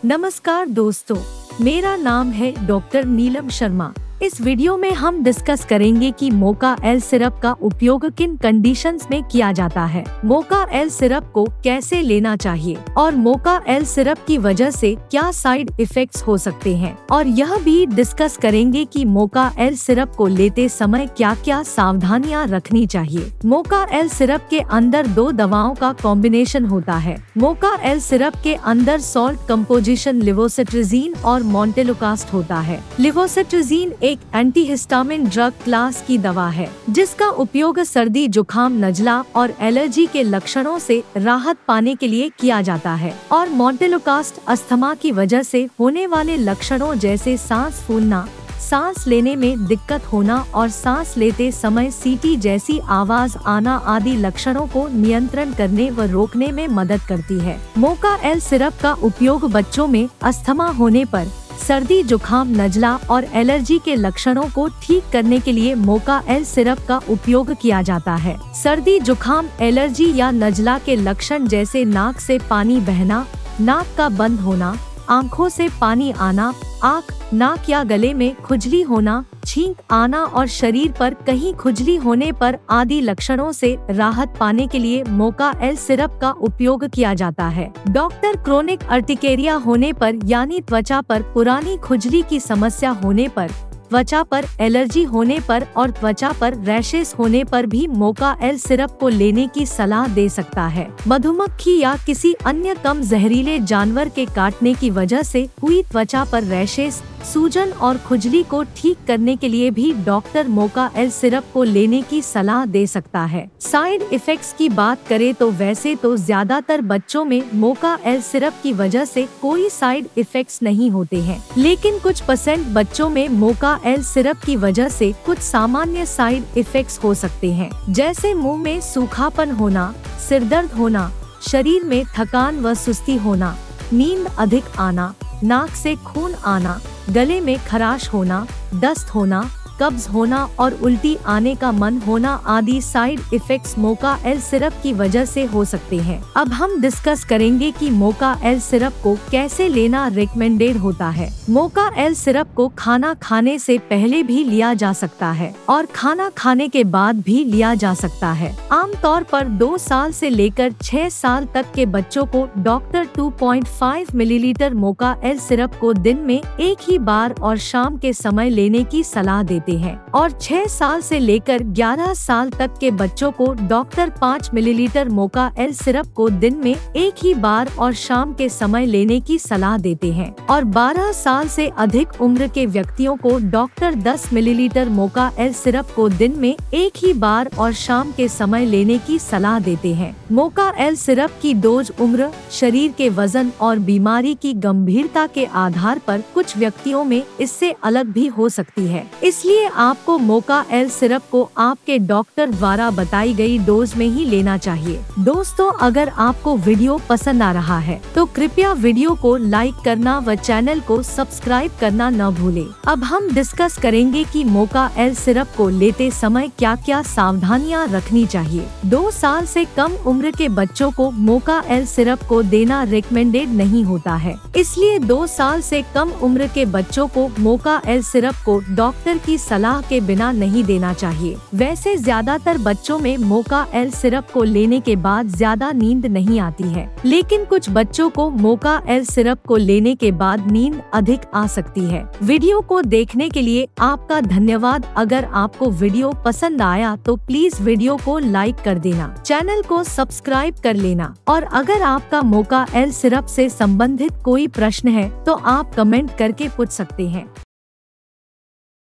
नमस्कार दोस्तों, मेरा नाम है डॉक्टर नीलम शर्मा। इस वीडियो में हम डिस्कस करेंगे कि मोका एल सिरप का उपयोग किन कंडीशंस में किया जाता है, मोका एल सिरप को कैसे लेना चाहिए और मोका एल सिरप की वजह से क्या साइड इफेक्ट्स हो सकते हैं, और यह भी डिस्कस करेंगे कि मोका एल सिरप को लेते समय क्या क्या सावधानियां रखनी चाहिए। मोका एल सिरप के अंदर दो दवाओं का कॉम्बिनेशन होता है। मोका एल सिरप के अंदर सॉल्ट कंपोजिशन लिवोसिट्राजीन और मोंटेलोकास्ट होता है। लिवोसिट्राजीन एक एंटीहिस्टामिन ड्रग क्लास की दवा है जिसका उपयोग सर्दी, जुकाम, नजला और एलर्जी के लक्षणों से राहत पाने के लिए किया जाता है, और मोंटेलोकास्ट अस्थमा की वजह से होने वाले लक्षणों जैसे सांस फूलना, सांस लेने में दिक्कत होना और सांस लेते समय सीटी जैसी आवाज आना आदि लक्षणों को नियंत्रण करने व रोकने में मदद करती है। मोका एल सिरप का उपयोग बच्चों में अस्थमा होने पर, सर्दी, जुकाम, नजला और एलर्जी के लक्षणों को ठीक करने के लिए मोका एल सिरप का उपयोग किया जाता है। सर्दी, जुकाम, एलर्जी या नजला के लक्षण जैसे नाक से पानी बहना, नाक का बंद होना, आंखों से पानी आना, आँख, नाक या गले में खुजली होना, छींक आना और शरीर पर कहीं खुजली होने पर आदि लक्षणों से राहत पाने के लिए मोका एल सिरप का उपयोग किया जाता है। डॉक्टर क्रोनिक अर्टिकेरिया होने पर यानी त्वचा पर पुरानी खुजली की समस्या होने पर, त्वचा पर एलर्जी होने पर और त्वचा पर रैशेस होने पर भी मोका एल सिरप को लेने की सलाह दे सकता है। मधुमक्खी या किसी अन्य कम जहरीले जानवर के काटने की वजह से हुई त्वचा पर रैशेस, सूजन और खुजली को ठीक करने के लिए भी डॉक्टर मोका एल सिरप को लेने की सलाह दे सकता है। साइड इफेक्ट्स की बात करें तो वैसे तो ज्यादातर बच्चों में मोका एल सिरप की वजह से कोई साइड इफेक्ट्स नहीं होते हैं, लेकिन कुछ % बच्चों में मोका एल सिरप की वजह से कुछ सामान्य साइड इफेक्ट्स हो सकते हैं, जैसे मुंह में सूखापन होना, सिरदर्द होना, शरीर में थकान व सुस्ती होना, नींद अधिक आना, नाक से खून आना, गले में खराश होना, दस्त होना, कब्ज होना और उल्टी आने का मन होना आदि side effects Moka L syrup की वजह से हो सकते हैं। अब हम डिस्कस करेंगे कि मोका एल सिरप को कैसे लेना रिकमेंडेड होता है। मोका एल सिरप को खाना खाने से पहले भी लिया जा सकता है और खाना खाने के बाद भी लिया जा सकता है। आमतौर पर 2 साल से लेकर 6 साल तक के बच्चों को doctor 2.5 millilitre Moka L syrup को दिन में एक ही बार और शाम के समय लेने की सलाह देते हैं, और 6 साल से लेकर 11 साल तक के बच्चों को doctor 5 millilitre Moka L syrup को दिन में एक ही बार और शाम के समय लेने की सलाह देते हैं, और 12 साल से अधिक उम्र के व्यक्तियों को doctor 10 millilitre Moka L syrup को दिन में एक ही बार और शाम के समय लेने की सलाह देते हैं। मोका एल सिरप की डोज उम्र, शरीर के वजन और बीमारी की गंभीरता के आधार पर कुछ व्यक्तियों में इससे अलग भी हो सकती है, इसलिए आपको मोका एल सिरप को आपके डॉक्टर द्वारा बताई गई डोज में ही लेना चाहिए। दोस्तों, अगर आपको वीडियो पसंद आ रहा है तो कृपया वीडियो को लाइक करना व चैनल को सब्सक्राइब करना न भूलें। अब हम डिस्कस करेंगे कि मोका एल सिरप को लेते समय क्या क्या सावधानियां रखनी चाहिए। 2 साल से कम उम्र के बच्चों को मोका एल सिरप को देना रिकमेंडेड नहीं होता है, इसलिए 2 साल से कम उम्र के बच्चों को मोका एल सिरप को डॉक्टर की सलाह के बिना नहीं देना चाहिए। वैसे ज्यादातर बच्चों में मोका एल सिरप को लेने के बाद ज्यादा नींद नहीं आती है, लेकिन कुछ बच्चों को मोका एल सिरप को लेने के बाद नींद अधिक आ सकती है। वीडियो को देखने के लिए आपका धन्यवाद। अगर आपको वीडियो पसंद आया तो प्लीज वीडियो को लाइक कर देना, चैनल को सब्सक्राइब कर लेना, और अगर आपका मोका एल सिरप से संबंधित कोई प्रश्न है तो आप कमेंट करके पूछ सकते हैं।